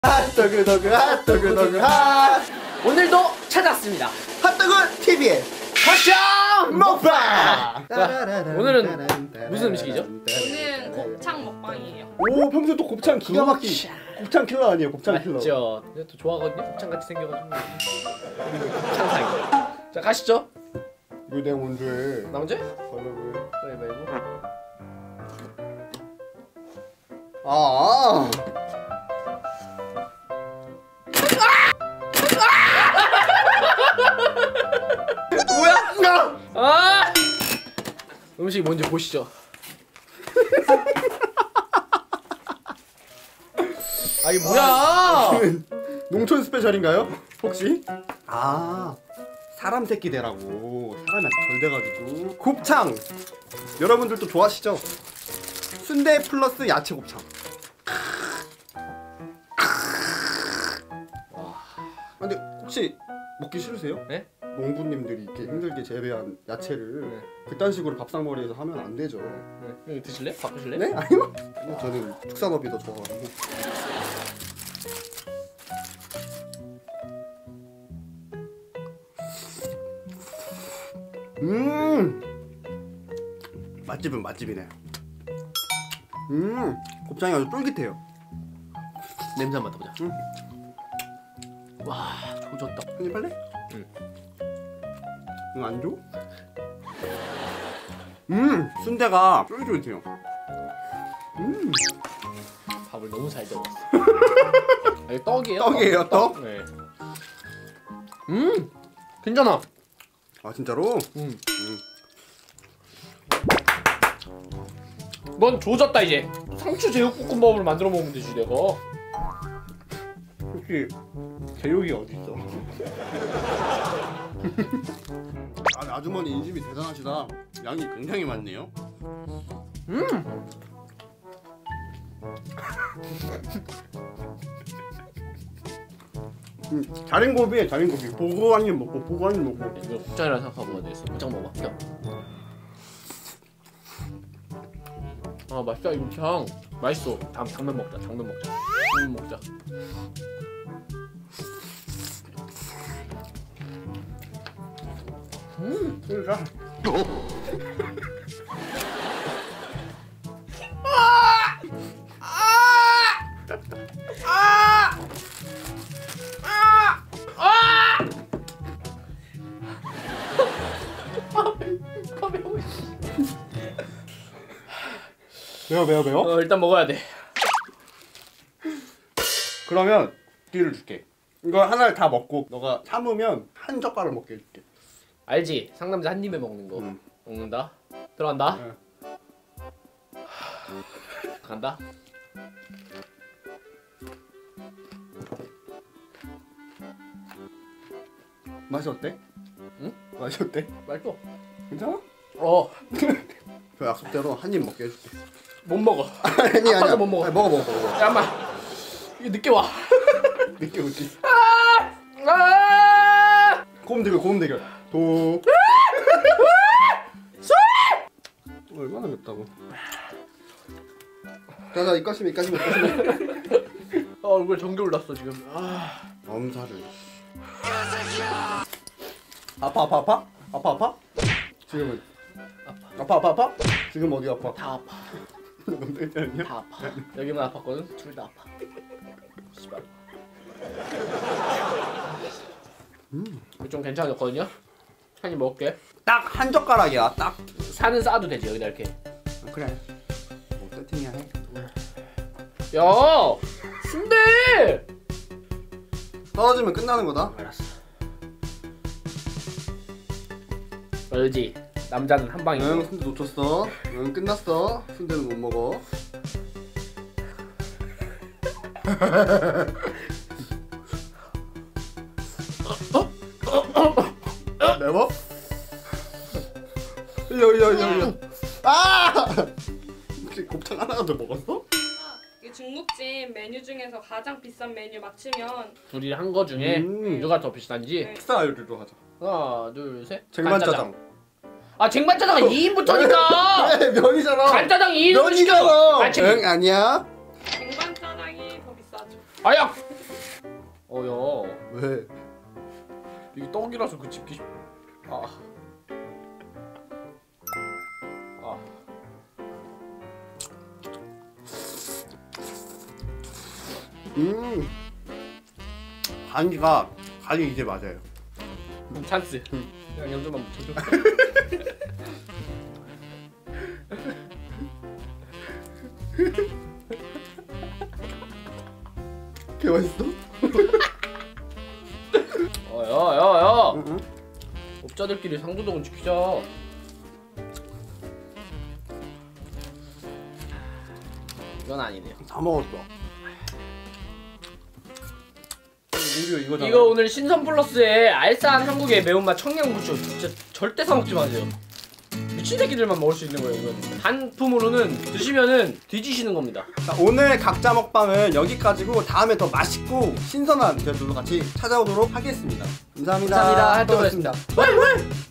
핫도그 도그 핫도그 도그 핫. 오늘도 찾았습니다. 핫도그 TV의 핫쇼 먹방. 오늘은 무슨 음식이죠? 오늘은 곱창 먹방이에요. 오, 평소 또 곱창 기가 막히. 곱창 킬러 아니에요? 곱창 킬러. 맞죠. 내가 또 좋아하거든요. 곱창 같이 생겨가지고. 곱창상이에요. 자, 가시죠. 이거 내가 먼저 해. 나 먼저 해? 가위바위보. 뭐야? 아! 음식이 뭔지 보시죠. 아, 이게 뭐야? 농촌 스페셜인가요? 혹시? 사람 새끼 되라고. 사람이 아직 덜 돼가지고. 곱창! 여러분들도 좋아하시죠? 순대 플러스 야채 곱창. 근데 혹시 먹기 싫으세요? 네? 농부님들이 이렇게 힘들게 재배한 야채를 네. 그딴 식으로 밥상머리에서 하면 안 되죠. 네. 이거 드실래? 바꾸실래? 네? 아니요. 저는 축산업이 더 좋아가지고. 맛집은 맛집이네. 곱창이 아주 쫄깃해요. 냄새 한번 맡아보자. 응. 와, 조졌다. 한입 할래? 응. 응, 안 줘? 순대가 쫄깃쫄깃해요. 밥을 너무 잘 넣었어. 아, 이거 떡이에요? 떡이에요, 떡? 네. 괜찮아. 아, 진짜로? 넌 조졌다 이제. 상추 제육볶음밥을 만들어 먹으면 되지 내가. 혹시 제육이 어디 있어? 아주머니 인심이 대단하시다. 양이 굉장히 많네요. 자린고비에 자린고비. 보고 한 입 먹고 보고 한 입 먹고. 이거 곱창이라 생각하고 먹어야 되겠어. 곱창 먹어봐. 아, 맛있다. 이 곱창 맛있어. 다음 당면 먹자. 당면 먹자. 당면 먹자. 그러니까. 매워. 일단 먹어야 돼. 그러면 기회를 줄게. 이거 하나를 다 먹고 너가 참으면 한 젓가락 먹게 해줄게. 알지? 상남자 한 입에 먹는 거. 먹는다. 들어간다. 네. 간다. 맛이 어때? 응? 맛이 어때? 맛있어. 괜찮아? 그 약속대로 한 입 먹게 해줄게. 못 먹어. 아니야. 못 먹어. 아니, 먹어. 잠깐만. 이게 늦게 와. 늦게 오지. 아! 고음 대결. 도. 얼마나 맵다고. 자자, 이까시면. 얼굴 전기 올랐어 지금. 엄살을. 아파? 지금은 아파? 지금 어디 아파? 다 아파. 너무 괜찮냐? 다 아파. 여기만 아팠거든. 둘 다 아파. 씨발. 좀 괜찮아졌거든요. 한 입 먹을게. 딱 한 젓가락이야. 딱. 산은 싸도 되지 여기다 이렇게. 그래. 뭐 세팅이야 해. 야, 순대. 떨어지면 끝나는 거다. 알았어. 알지? 남자는 한 방이고. 응, 순대 놓쳤어. 응, 끝났어. 순대는 못 먹어. 매워? 흘려. 혹시 곱창 하나라도 먹었어? 이 중국집 메뉴 중에서 가장 비싼 메뉴 맞추면 둘이 한 거 중에 누가 더 비싼지. 네. 식사 알려주러 가자. 하나, 둘, 셋. 쟁반짜장. 아, 쟁반짜장은 2인부터니까. 네, 면이잖아. 간짜장 2인분 시켜. 면이잖아. 아, 응, 아니야. 쟁반짜장이 더 비싸죠. 아야, 야. 왜? 이게 떡이라서 그 집기 쉽. 아. 아. 간이 이제 맞아요. 찬스. 그냥 염전만 묻혀줘. 개 맛있어? 야야야. 응. 업자들끼리 상도덕은 지키자. 이건 아니네요. 다 먹었어. 이거잖아. 이거 오늘 신선 플러스의 알싸한 한국의 매운맛 청양고추 진짜 절대 사 먹지 마세요. 미친 새끼들만 먹을 수 있는 거예요. 이건 단품으로는 드시면은 뒤지시는 겁니다. 자, 오늘 각자 먹방은 여기까지고 다음에 더 맛있고 신선한 제주도 같이 찾아오도록 하겠습니다. 감사합니다. 감사합니다. 또 뵙겠습니다.